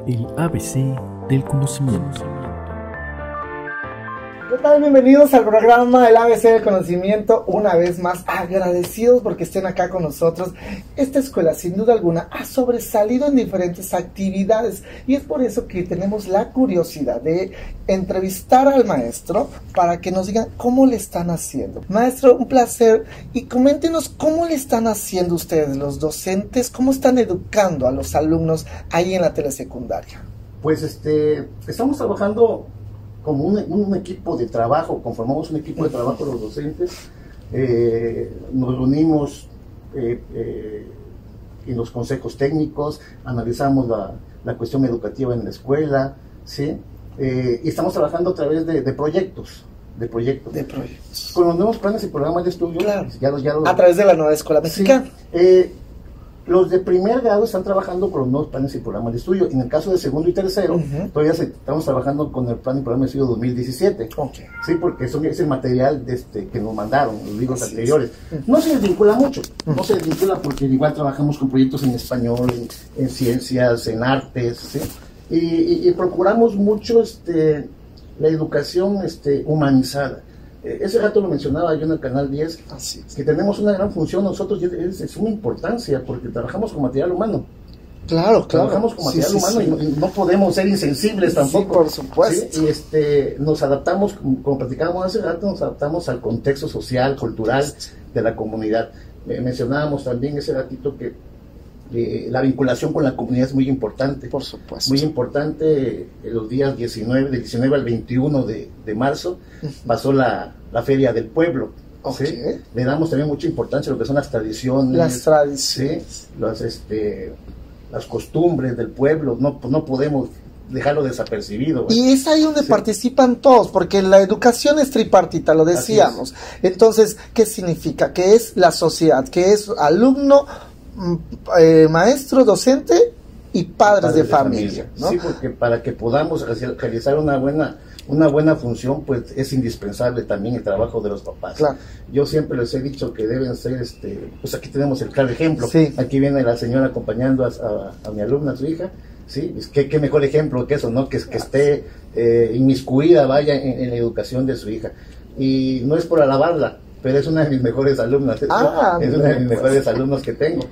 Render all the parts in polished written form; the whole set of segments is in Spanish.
El ABC del conocimiento. ¿Qué tal? Bienvenidos al programa El ABC del Conocimiento. Una vez más, agradecidos porque estén acá con nosotros. Esta escuela, sin duda alguna, ha sobresalido en diferentes actividades y es por eso que tenemos la curiosidad de entrevistar al maestro para que nos digan cómo le están haciendo. Maestro, un placer, y coméntenos cómo le están haciendo ustedes, los docentes, cómo están educando a los alumnos ahí en la telesecundaria. Pues estamos trabajando como un equipo de trabajo, conformamos un equipo de trabajo los docentes, nos reunimos en los consejos técnicos, analizamos la cuestión educativa en la escuela, ¿sí? Y estamos trabajando a través de proyectos. Con los nuevos planes y programas de estudio, claro. ya los, a través de la nueva escuela mexicana. Sí. Los de primer grado están trabajando con los nuevos planes y programas de estudio. En el caso de segundo y tercero, todavía estamos trabajando con el plan y programa de estudio 2017. Okay. Sí, porque eso es el material que nos mandaron, los libros anteriores. No se desvincula mucho, no se desvincula porque igual trabajamos con proyectos en español, en ciencias, en artes, ¿sí? Y procuramos mucho la educación humanizada. Ese rato lo mencionaba yo en el canal 10, que tenemos una gran función nosotros, es de suma importancia, porque trabajamos con material humano. Claro. Trabajamos con material humano. Y no podemos ser insensibles tampoco. Sí, por supuesto. ¿Sí? Y nos adaptamos, como platicábamos hace rato, nos adaptamos al contexto social, cultural de la comunidad. Mencionábamos también ese ratito que la vinculación con la comunidad es muy importante. Por supuesto. Muy importante. Los días del 19 al 21 de marzo pasó la Feria del Pueblo. Okay. ¿Sí? Le damos también mucha importancia a lo que son las tradiciones. ¿Sí? Las costumbres del pueblo. No podemos dejarlo desapercibido. Y es ahí donde participan todos, porque la educación es tripartita, lo decíamos. Entonces, ¿qué significa? Que es la sociedad, que es alumno, maestro, docente y padres de familia, ¿no? Sí, porque para que podamos realizar una buena función, pues es indispensable también el trabajo de los papás. Claro. Yo siempre les he dicho que deben ser, pues aquí tenemos el claro ejemplo. Sí. Aquí viene la señora acompañando a mi alumna, a su hija. Sí, qué mejor ejemplo que eso, ¿no? Que esté inmiscuida, vaya, en la educación de su hija. Y no es por alabarla, pero es una de mis mejores alumnas. Es una de mis mejores alumnos que tengo.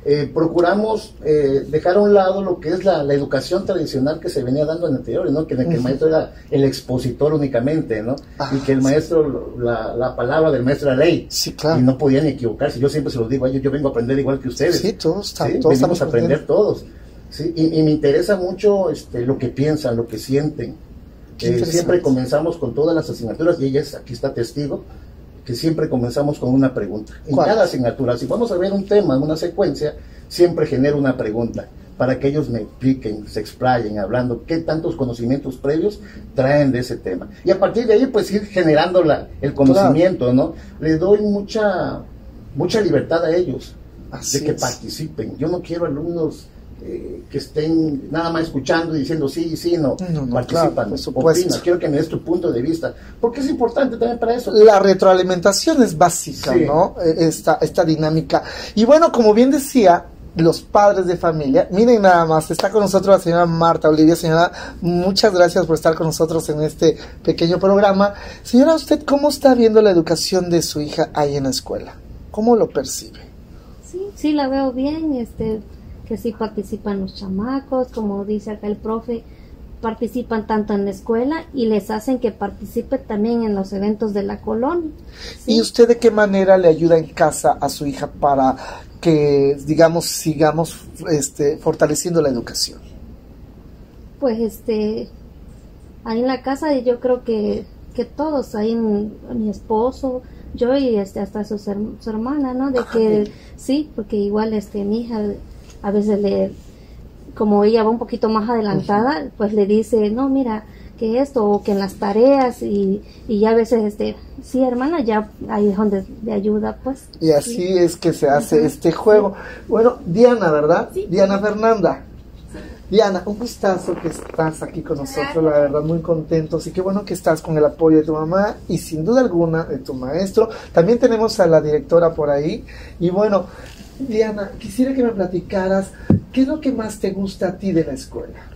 Procuramos dejar a un lado lo que es la educación tradicional que se venía dando en anteriores, ¿no? Que el maestro era el expositor únicamente, ¿no? Y que el maestro, la palabra del maestro era ley. Sí, claro. Y no podía ni equivocarse. Yo siempre se los digo, yo vengo a aprender igual que ustedes. Sí, todos venimos a aprender todos. ¿Sí? Y me interesa mucho lo que piensan, lo que sienten. Siempre comenzamos con todas las asignaturas, y ella aquí está testigo, que siempre comenzamos con una pregunta. En cada asignatura, si vamos a ver un tema, una secuencia, siempre genero una pregunta, para que ellos me expliquen, se explayen, hablando qué tantos conocimientos previos traen de ese tema. Y a partir de ahí, pues ir generando el conocimiento, ¿no? Les doy mucha libertad a ellos, de que participen. Yo no quiero alumnos que estén nada más escuchando y diciendo sí, no, participan, opinan, quiero que me des tu punto de vista, porque es importante también para eso. La retroalimentación es básica, ¿no? Esta dinámica. Y bueno, como bien decía, los padres de familia, miren nada más, está con nosotros la señora Marta Olivia. Señora, muchas gracias por estar con nosotros en este pequeño programa. Señora, ¿usted cómo está viendo la educación de su hija ahí en la escuela? ¿Cómo lo percibe? Sí, la veo bien, que sí participan los chamacos, como dice acá el profe, participan tanto en la escuela y les hacen que participe también en los eventos de la colonia. ¿Sí? ¿Y usted de qué manera le ayuda en casa a su hija para que, digamos, sigamos fortaleciendo la educación? Pues ahí en la casa yo creo que todos, ahí mi esposo, yo y hasta su hermana, ¿no? De que sí, porque igual mi hija a veces como ella va un poquito más adelantada, pues le dice, no, mira, que esto, o que en las tareas, y ya a veces, sí, hermana, ya ahí es donde le ayuda, pues. Y así es que se hace este juego. Bueno, Diana, ¿verdad? Sí. Diana Fernanda. Sí. Diana, un gustazo que estás aquí con nosotros, la verdad, muy contentos, y qué bueno que estás con el apoyo de tu mamá, y sin duda alguna, de tu maestro. También tenemos a la directora por ahí, y bueno, Diana, quisiera que me platicaras qué es lo que más te gusta a ti de la escuela.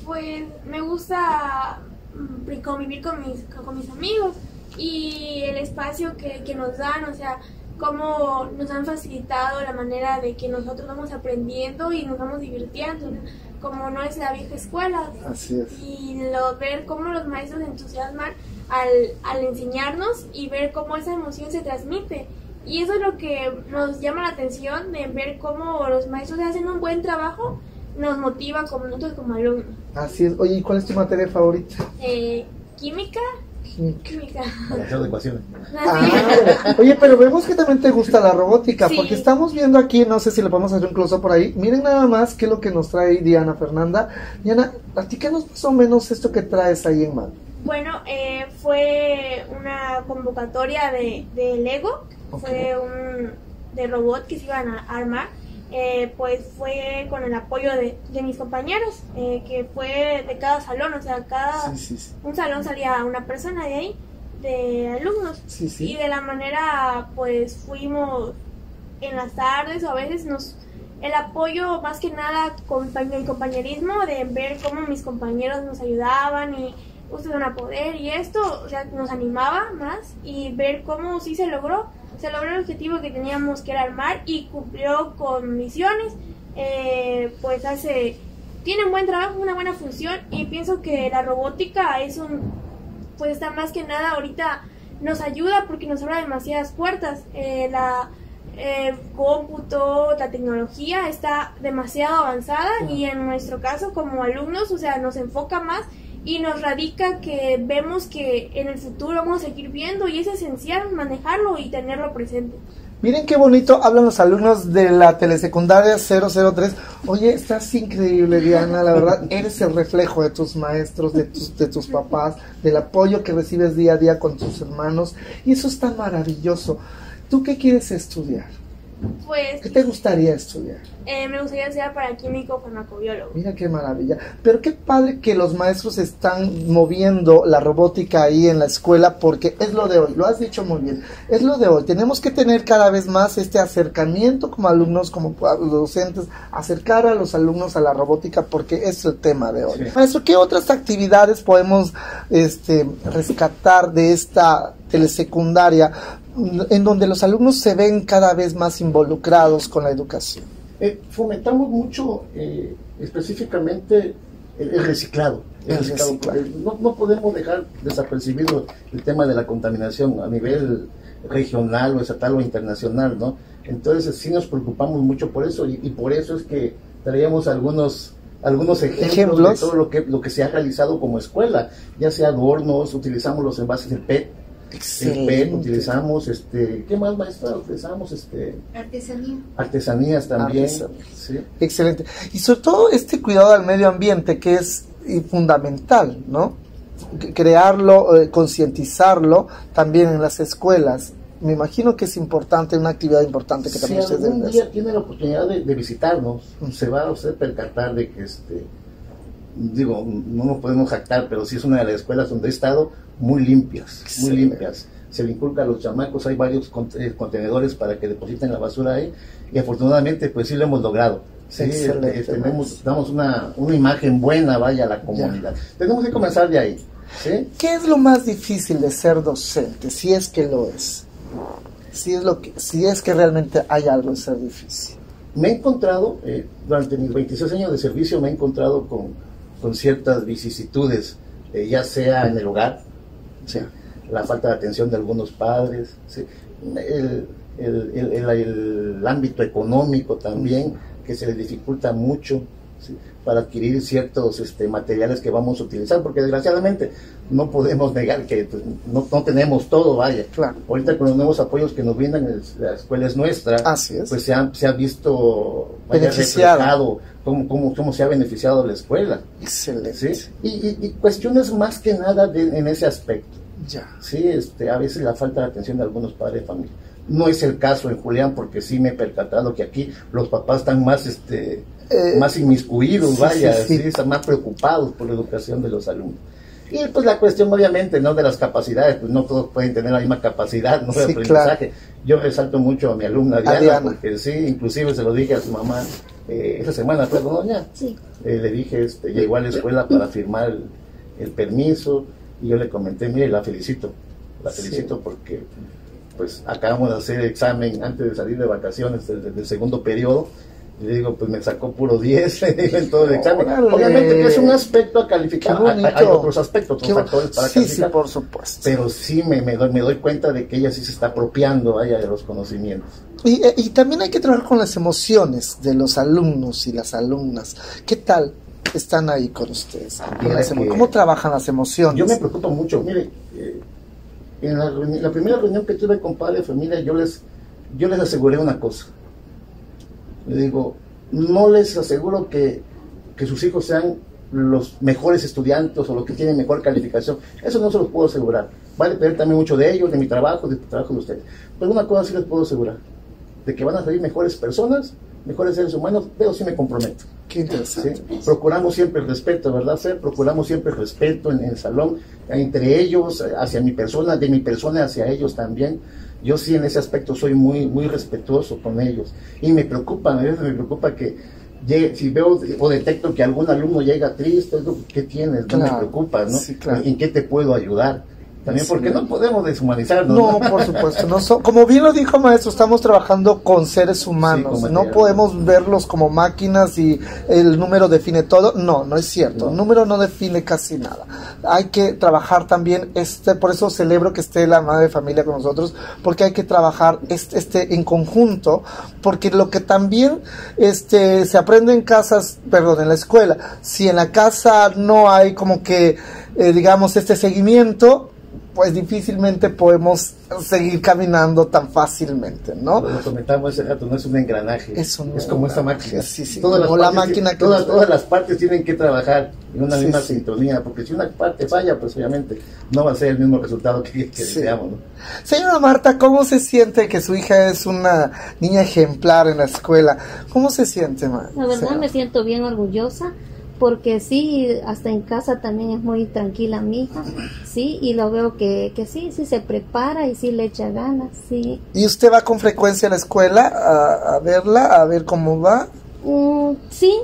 Pues me gusta convivir con mis amigos y el espacio que nos dan, o sea, cómo nos han facilitado la manera de que nosotros vamos aprendiendo y nos vamos divirtiendo, ¿no? Como no es la vieja escuela. Así es. Y ver cómo los maestros se entusiasman al enseñarnos y ver cómo esa emoción se transmite. Y eso es lo que nos llama la atención, de ver cómo los maestros hacen un buen trabajo, nos motiva como nosotros como alumnos. Así es. Oye, ¿y cuál es tu materia favorita? Química. Hacer de ecuaciones. Oye, pero vemos que también te gusta la robótica, Sí. porque estamos viendo aquí, no sé si le podemos hacer un close-up por ahí. Miren nada más qué es lo que nos trae Diana Fernanda. Diana, platícanos más o menos esto que traes ahí en mano. Bueno, fue una convocatoria de Lego, fue de robot que se iban a armar. Pues fue con el apoyo de mis compañeros, que fue de cada salón, o sea, un salón salía una persona de ahí, de alumnos, y de la manera, pues fuimos en las tardes, o a veces el apoyo más que nada con el compañerismo, de ver cómo mis compañeros nos ayudaban y ustedes van a poder, y esto, o sea, nos animaba más, y ver cómo sí se logró el objetivo que teníamos, que era armar, y cumplió con misiones. Pues tiene un buen trabajo, una buena función, y pienso que la robótica pues está más que nada ahorita, nos ayuda porque nos abre demasiadas puertas. Cómputo, la tecnología está demasiado avanzada, y en nuestro caso como alumnos, o sea, nos enfoca más y nos radica que vemos que en el futuro vamos a seguir viendo, y es esencial manejarlo y tenerlo presente. Miren qué bonito hablan los alumnos de la telesecundaria 003. Oye, estás increíble, Diana, la verdad, eres el reflejo de tus maestros, de tus papás, del apoyo que recibes día a día con tus hermanos, y eso está maravilloso. ¿Tú qué quieres estudiar? Pues, ¿Qué te gustaría estudiar? Me gustaría ser para químico farmacobiólogo. Mira qué maravilla. Pero qué padre que los maestros están moviendo la robótica ahí en la escuela, porque es lo de hoy, lo has dicho muy bien, es lo de hoy. Tenemos que tener cada vez más este acercamiento como alumnos, como docentes, acercar a los alumnos a la robótica, porque es el tema de hoy. Maestro, ¿qué otras actividades podemos rescatar de esta telesecundaria en donde los alumnos se ven cada vez más involucrados con la educación? Fomentamos mucho específicamente el reciclado. No podemos dejar desapercibido el tema de la contaminación a nivel regional o estatal o internacional, ¿no? Entonces sí nos preocupamos mucho por eso, y por eso es que traíamos algunos ejemplos de todo lo que se ha realizado como escuela, ya sea adornos, utilizamos los envases de PET. Excelente. El PET, utilizamos ¿qué más, maestra? Utilizamos artesanías también. Sí. Excelente. Y sobre todo este cuidado al medio ambiente, que es fundamental, ¿no? Crearlo, concientizarlo también en las escuelas. Me imagino que es importante, una actividad importante que también ustedes deben hacer. Si algún día tiene la oportunidad de visitarnos, se va a usted percatar de que no nos podemos jactar, pero sí es una de las escuelas donde he estado muy limpias. Se le inculca a los chamacos, hay varios contenedores para que depositen la basura ahí, y afortunadamente pues sí lo hemos logrado. Sí, damos una imagen buena, vaya, a la comunidad. Tenemos que comenzar de ahí. ¿Sí? ¿Qué es lo más difícil de ser docente, si es que lo es? Si es que realmente hay algo de ser difícil. Me he encontrado, durante mis 26 años de servicio, me he encontrado con ciertas vicisitudes, ya sea en el hogar, ¿sí? La falta de atención de algunos padres, ¿sí? el ámbito económico también, que se les dificulta mucho, ¿sí? Para adquirir ciertos materiales que vamos a utilizar, porque desgraciadamente no podemos negar que pues, no tenemos todo, vaya. Claro. Ahorita con los nuevos apoyos que nos brindan, la escuela es nuestra. Así es. Pues se ha visto reflejado cómo se ha beneficiado la escuela. Excelente. ¿Sí? Y cuestiones más que nada en ese aspecto. Ya. Sí, a veces la falta de atención de algunos padres de familia. No es el caso en Julián, porque sí me he percatado que aquí los papás están más inmiscuidos, sí, están más preocupados por la educación de los alumnos. Y pues la cuestión obviamente, ¿no? De las capacidades, pues no todos pueden tener la misma capacidad, ¿no? De Sí, aprendizaje. claro. Yo resalto mucho a mi alumna Diana, Diana. porque sí, inclusive se lo dije a su mamá esa semana, fue con doña. Sí. Le dije, llegó a la escuela para firmar el permiso, y yo le comenté, mire, la felicito porque pues acabamos de hacer examen antes de salir de vacaciones del segundo periodo. Y le digo, pues me sacó puro 10 en todo el examen. ¡Órale! Obviamente que es un aspecto a calificar, hay otros aspectos, otros factores para sí, calificar. sí, por supuesto. Pero sí me doy cuenta de que ella sí se está apropiando, vaya, de los conocimientos. Y también hay que trabajar con las emociones de los alumnos y las alumnas. ¿Qué tal están ahí con ustedes? ¿Cómo trabajan las emociones? Yo me preocupo mucho. Mire, en la primera reunión que tuve con padre de familia, yo les aseguré una cosa. Le digo, no les aseguro que sus hijos sean los mejores estudiantes o los que tienen mejor calificación. Eso no se los puedo asegurar. Va a depender también mucho de ellos, de mi trabajo, del trabajo de ustedes. Pero una cosa sí les puedo asegurar, de que van a salir mejores personas, mejores seres humanos, pero sí me comprometo. Qué interesante. ¿Sí? Procuramos siempre el respeto, ¿verdad, Fer? Procuramos siempre el respeto en el salón, entre ellos, hacia mi persona, de mi persona hacia ellos también. Yo sí en ese aspecto soy muy, muy respetuoso con ellos. Y me preocupa, a veces me preocupa que si veo o detecto que algún alumno llega triste, ¿qué tienes? No me preocupa, ¿no? Sí, claro. ¿En qué te puedo ayudar? También porque no podemos deshumanizarnos. No, por supuesto. Como bien lo dijo maestro, estamos trabajando con seres humanos. Sí, no podemos verlos como máquinas y el número define todo. No es cierto. El número no define casi nada. Hay que trabajar también, por eso celebro que esté la madre de familia con nosotros, porque hay que trabajar en conjunto, porque lo que también se aprende en en la escuela, si en la casa no hay como que, digamos, seguimiento, pues difícilmente podemos seguir caminando tan fácilmente, ¿no? Lo comentamos ese rato, no es un engranaje, es como esta máquina. Sí, todas las partes tienen que trabajar en una misma sintonía, porque si una parte falla, pues obviamente no va a ser el mismo resultado que deseamos, ¿no? Señora Marta, ¿cómo se siente que su hija es una niña ejemplar en la escuela? ¿Cómo se siente, ma? La verdad me siento bien orgullosa, porque sí, hasta en casa también es muy tranquila mi hija, sí, y lo veo que sí se prepara y sí le echa ganas, sí. ¿Y usted va con frecuencia a la escuela a verla, a ver cómo va? Sí,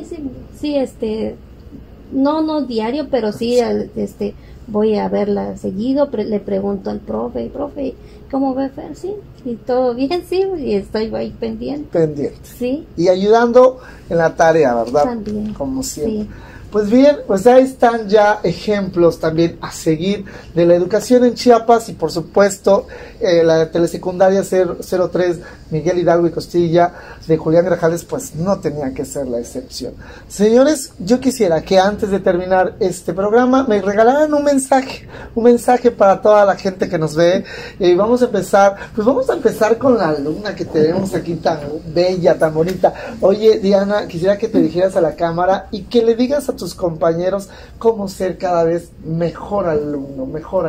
no diario, pero sí, voy a verla seguido, le pregunto al profe, ¿cómo ve Fer? Sí, y todo bien, sí, y estoy ahí pendiente. Sí. Y ayudando en la tarea, ¿verdad? También. Como siempre. Sí. Pues bien, pues ahí están ya ejemplos también a seguir de la educación en Chiapas y por supuesto la telesecundaria 03 Miguel Hidalgo y Costilla de Julián Grajales pues no tenía que ser la excepción. Señores, yo quisiera que antes de terminar este programa me regalaran un mensaje para toda la gente que nos ve y vamos a empezar con la alumna que tenemos aquí tan bella, tan bonita. Oye Diana, quisiera que te dirigieras a la cámara y que le digas a tus compañeros cómo ser cada vez mejor alumno.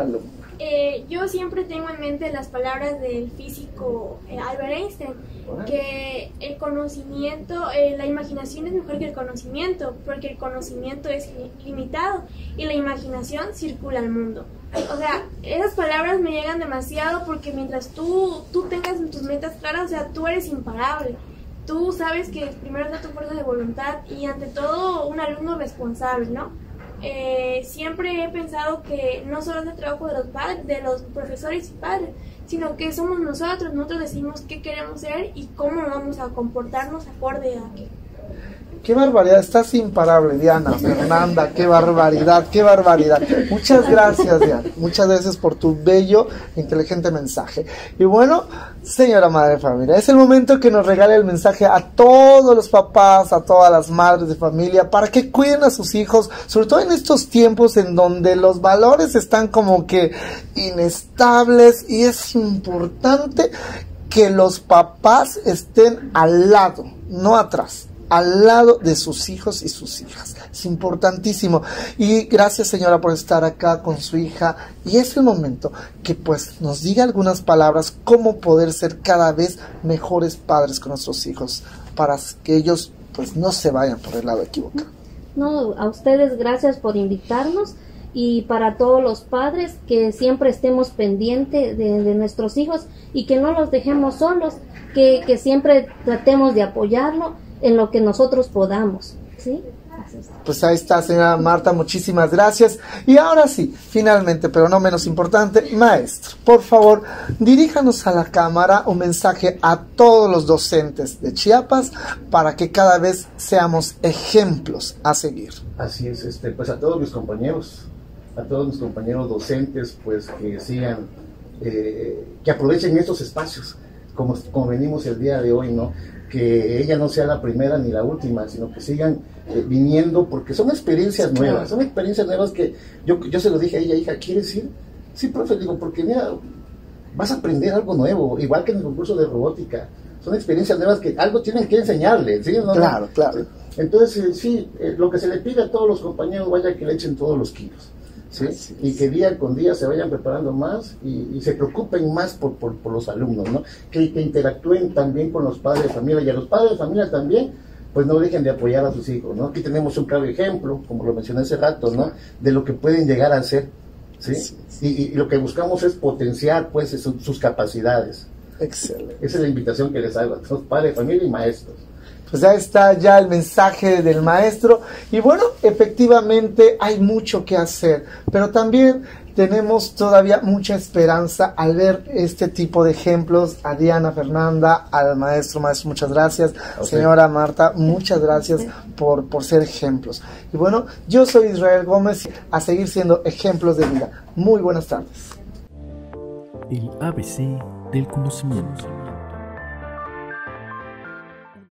Yo siempre tengo en mente las palabras del físico Albert Einstein, que el conocimiento, la imaginación es mejor que el conocimiento, porque el conocimiento es limitado y la imaginación circula el mundo. O sea, esas palabras me llegan demasiado porque mientras tú tengas tus metas claras, o sea, tú eres imparable. Tú sabes que primero está tu fuerza de voluntad y ante todo un alumno responsable, ¿no? Siempre he pensado que no solo es el trabajo de los padres, de los profesores y padres, sino que somos nosotros decimos qué queremos ser y cómo vamos a comportarnos acorde a qué. Qué barbaridad, estás imparable, Diana, Fernanda, qué barbaridad. Muchas gracias, Diana, muchas gracias por tu bello, inteligente mensaje. Y bueno, señora madre de familia, es el momento que nos regale el mensaje a todos los papás, a todas las madres de familia, para que cuiden a sus hijos, sobre todo en estos tiempos en donde los valores están como que inestables y es importante que los papás estén al lado, no atrás, al lado de sus hijos y sus hijas. Es importantísimo. Y gracias, señora, por estar acá con su hija. Y es el momento que pues nos diga algunas palabras cómo poder ser cada vez mejores padres con nuestros hijos, para que ellos pues no se vayan por el lado equivocado. No, a ustedes gracias por invitarnos Y para todos los padres, que siempre estemos pendientes de nuestros hijos y que no los dejemos solos, que siempre tratemos de apoyarlo en lo que nosotros podamos, ¿sí? Pues ahí está, señora Marta, muchísimas gracias. Y ahora sí, finalmente, pero no menos importante, maestro, por favor, diríjanos a la cámara un mensaje a todos los docentes de Chiapas para que cada vez seamos ejemplos a seguir. Así es, pues a todos mis compañeros docentes, pues que sigan, que aprovechen estos espacios, como venimos el día de hoy, ¿no? Que ella no sea la primera ni la última, sino que sigan viniendo, porque son experiencias nuevas, que yo se lo dije a ella, hija, ¿quieres ir? Sí, profe, digo, porque mira, vas a aprender algo nuevo, igual que en el concurso de robótica, son experiencias nuevas que algo tienen que enseñarles, ¿sí? ¿No? Claro. Entonces, sí, lo que se le pide a todos los compañeros, vaya que le echen todos los kilos, ¿sí? Y que día con día se vayan preparando más y se preocupen más por los alumnos, ¿no? Que interactúen también con los padres de familia, y a los padres de familia también, pues no dejen de apoyar a sus hijos, ¿no? Aquí tenemos un claro ejemplo, como lo mencioné hace rato, ¿no? De lo que pueden llegar a ser, ¿sí? Y lo que buscamos es potenciar, pues, sus capacidades. Excelente. Esa es la invitación que les hago a los padres de familia y maestros. Pues ya está ya el mensaje del maestro y bueno, efectivamente hay mucho que hacer, pero también tenemos todavía mucha esperanza al ver este tipo de ejemplos. A Diana, Fernanda, al maestro, muchas gracias. Okay. Señora Marta, muchas gracias por ser ejemplos. Y bueno, yo soy Israel Gómez, a seguir siendo ejemplos de vida. Muy buenas tardes. El ABC del conocimiento.